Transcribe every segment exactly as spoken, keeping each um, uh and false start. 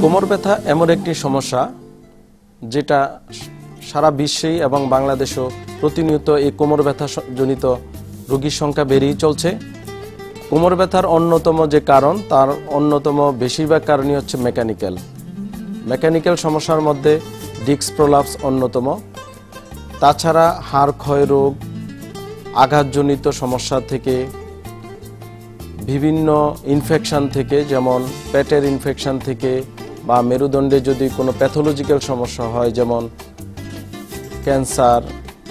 কোমর ব্যথা এমন একটি সমস্যা যেটা সারা বিশ্বেই এবং বাংলাদেশেও প্রতিনিয়ত এই কোমর ব্যথা জনিত রোগীর সংখ্যা বেড়েই চলছে। কোমর ব্যথার অন্যতম যে কারণ, তার অন্যতম বেশিরভাগ কারণই হচ্ছে মেকানিক্যাল মেকানিক্যাল সমস্যার মধ্যে ডিস্ক প্রলাপস অন্যতম। তাছাড়া হাড় ক্ষয় রোগ, আঘাতজনিত সমস্যা থেকে, বিভিন্ন ইনফেকশন থেকে, যেমন পেটের ইনফেকশন থেকে, বা মেরুদণ্ডে যদি কোনো প্যাথোলজিক্যাল সমস্যা হয় যেমন ক্যান্সার,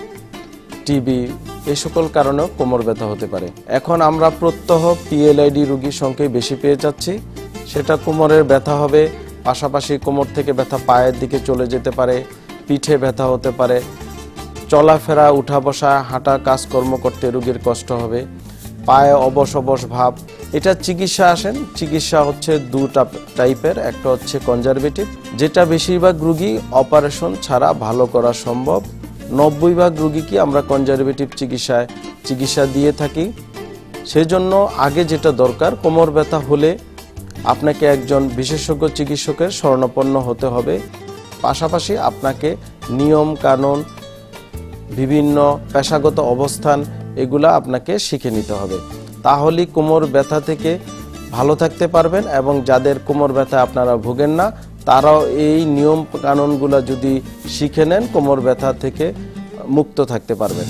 টিবি, এই সকল কারণেও কোমর ব্যথা হতে পারে। এখন আমরা প্রত্যহ পিএলআইডি রোগীর সংখ্যায় বেশি পেয়ে যাচ্ছি। সেটা কোমরের ব্যথা হবে, পাশাপাশি কোমর থেকে ব্যথা পায়ের দিকে চলে যেতে পারে, পিঠে ব্যথা হতে পারে, চলাফেরা, উঠা বসা, হাঁটা, কাজকর্ম করতে রোগীর কষ্ট হবে, পায়ে অবশ অবশ ভাব। এটা চিকিৎসা আসেন চিকিৎসা হচ্ছে দুটা টাইপের। একটা হচ্ছে কনজারভেটিভ, যেটা বেশিরভাগ রোগী অপারেশন ছাড়া ভালো করা সম্ভব। নব্বই ভাগ রোগীকে আমরা কনজারভেটিভ চিকিৎসায় চিকিৎসা দিয়ে থাকি। সেজন্য আগে যেটা দরকার, কোমর ব্যথা হলে আপনাকে একজন বিশেষজ্ঞ চিকিৎসকের শরণাপন্ন হতে হবে। পাশাপাশি আপনাকে নিয়ম কানুন, বিভিন্ন পেশাগত অবস্থান, এগুলা আপনাকে শিখে নিতে হবে। তাহলেই কোমর ব্যথা থেকে ভালো থাকতে পারবেন। এবং যাদের কোমর ব্যথা আপনারা ভোগেন না, তারাও এই নিয়ম কানুনগুলো যদি শিখে নেন, কোমর ব্যথা থেকে মুক্ত থাকতে পারবেন।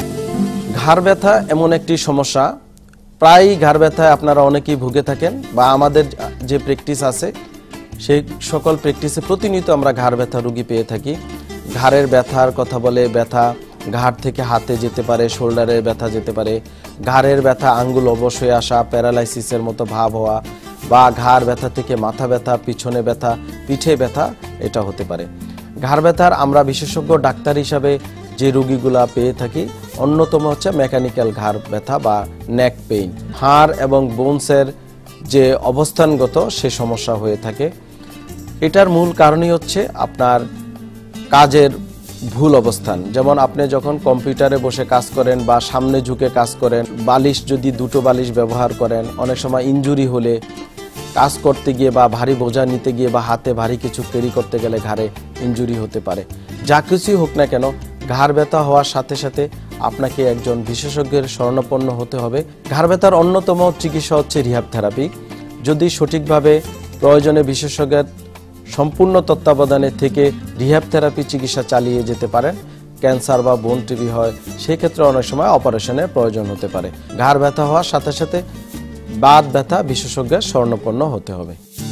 ঘাড় ব্যথা এমন একটি সমস্যা, প্রায় ঘাড় ব্যথায় আপনারা অনেকেই ভুগে থাকেন, বা আমাদের যে প্র্যাকটিস আছে সেই সকল প্র্যাকটিসে প্রতিনিয়ত আমরা ঘাড় ব্যথা রোগী পেয়ে থাকি। ঘাড়ের ব্যথার কথা বলে ব্যথা ঘাড় থেকে হাতে যেতে পারে, শোল্ডারের ব্যথা যেতে পারে, ঘাড়ের ব্যথা আঙ্গুল অবশ হয়ে আসা, প্যারালাইসিসের মতো ভাব হওয়া, বা ঘাড় ব্যথা থেকে মাথা ব্যথা, পিছনে ব্যথা, পিঠে ব্যথা, এটা হতে পারে। ঘাড় ব্যথার আমরা বিশেষজ্ঞ ডাক্তার হিসাবে যে রোগীগুলা পেয়ে থাকি, অন্যতম হচ্ছে মেকানিক্যাল ঘাড় ব্যথা বা নেক পেইন। হাড় এবং বোনসের যে অবস্থানগত সে সমস্যা হয়ে থাকে। এটার মূল কারণই হচ্ছে আপনার কাজের ভুল অবস্থান। যেমন আপনি যখন কম্পিউটারে বসে কাজ করেন বা সামনে ঝুঁকে কাজ করেন, বালিশ যদি দুটো বালিশ ব্যবহার করেন, অনেক সময় ইনজুরি হলে কাজ করতে গিয়ে বা ভারী বোঝা নিতে গিয়ে বা হাতে ভারী কিছু ক্যারি করতে গেলে ঘাড়ে ইনজুরি হতে পারে। যা কিছুই হোক না কেন, ঘাড় ব্যথা হওয়ার সাথে সাথে আপনাকে একজন বিশেষজ্ঞের শরণাপন্ন হতে হবে। ঘাড় ব্যথার অন্যতম চিকিৎসা হচ্ছে রিহ্যাব থেরাপি। যদি সঠিকভাবে প্রয়োজনে বিশেষজ্ঞের সম্পূর্ণ তত্ত্বাবধানে থেকে রিহ্যাব থেরাপি চিকিৎসা চালিয়ে যেতে পারেন, ক্যান্সার বা বোন টিবি হয়, সেক্ষেত্রে অনেক সময় অপারেশনের প্রয়োজন হতে পারে। ঘাড় ব্যথা হওয়ার সাথে সাথে বাত ব্যথা বিশেষজ্ঞের শরণাপন্ন হতে হবে।